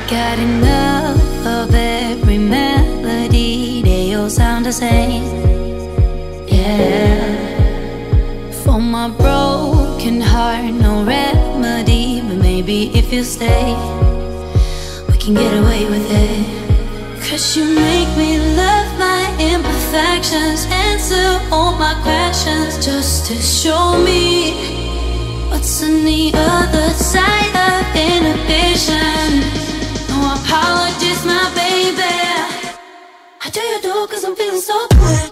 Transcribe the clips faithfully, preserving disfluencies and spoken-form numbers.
got enough of every melody, they all sound the same. Yeah. For my broken heart, no remedy, but maybe if you stay, we can get away with it. Cause you make me love my imperfections, answer all my questions, just to show me what's on the other side of inhibition. No apologies, my baby, I do you do cause I'm feeling so good.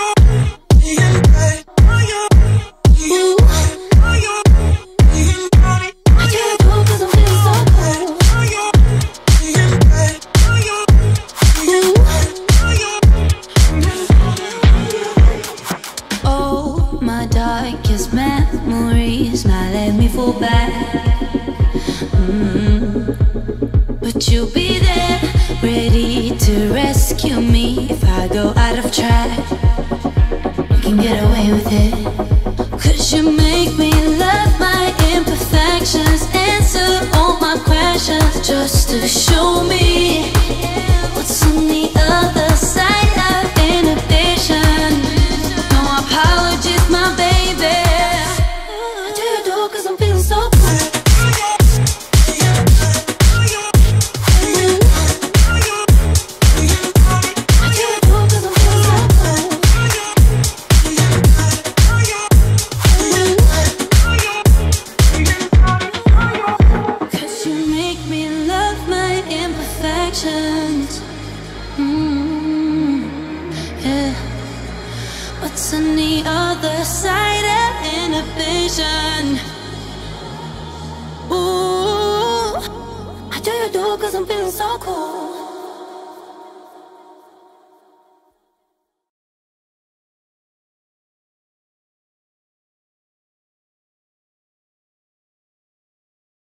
Ooh. I do you do cause I'm feeling so good. Ooh. Oh, my darkest memories now let me fall back. mm. But you'll be there, ready to rescue me if I go out of track. We can get away with it. Cause you make me love my imperfections, answer all my questions, just to show me what's on the other side of inhibition. No apologies, my baby, I do you do cause I'm feeling so good. Mm, yeah. What's on the other side of inhibition? Ooh, I do you do cause I'm feeling so cool.